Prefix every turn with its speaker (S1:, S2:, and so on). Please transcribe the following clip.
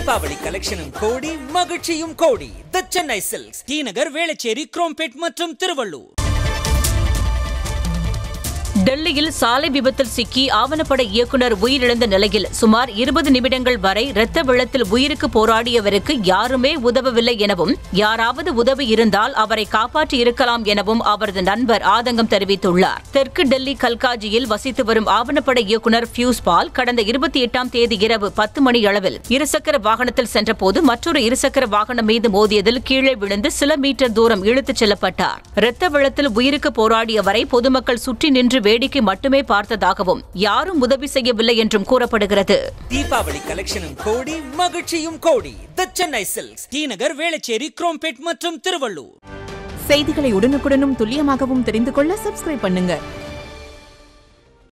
S1: தீபாவளி கலெக்ஷனும் கோடி, மகிழ்ச்சியும் கோடி. தி சென்னை சில்க்ஸ், டி நகர், வேளச்சேரி, குரோம்பேட் மற்றும் திருவள்ளூர்.
S2: டெல்லியில் சாலை விபத்தில் சிக்கி ஆவணப்பட இயக்குநர் உயிரிழந்த நிலையில் சுமார் 20 நிமிடங்கள் வரை இரத்த வெள்ளத்தில் உயிருக்கு போராடியவருக்கு யாருமே உதவவில்லை எனவும், யாராவது உதவி இருந்தால் அவரை காப்பாற்றி இருக்கலாம் எனவும் அவரது நண்பர் ஆதங்கம் தெரிவித்துள்ளார். தெற்கு டெல்லி கல்காஜியில் வசித்து வரும் ஆவணப்பட இயக்குநர் பியூஸ் பால் கடந்த 28ஆம் தேதி இரவு 10 மணி அளவில் இருசக்கர வாகனத்தில் சென்றபோது மற்றொரு இருசக்கர வாகனம் மீது மோதியதில் கீழே விழுந்து சில மீட்டர் தூரம் இழுத்துச் செல்லப்பட்டார். இரத்த வெள்ளத்தில் உயிருக்கு போராடியவரை பொதுமக்கள் சுற்றி நின்று வேடிக்கை மட்டுமே பார்த்ததாகவும் யாரும் உதவி செய்யவில்லை என்றும் கூறப்படுகிறது.
S1: தீபாவளி கலெக்ஷனும் கோடி, மகிழ்ச்சியும் கோடி. தி சென்னை சில்க்ஸ், டி நகர், வேளச்சேரி, குரோம்பேட் மற்றும் திருவள்ளூர்.
S3: செய்திகளை உடனுக்குடனும் துல்லியமாகவும் தெரிந்து கொள்ள சப்ஸ்கிரைப் பண்ணுங்க.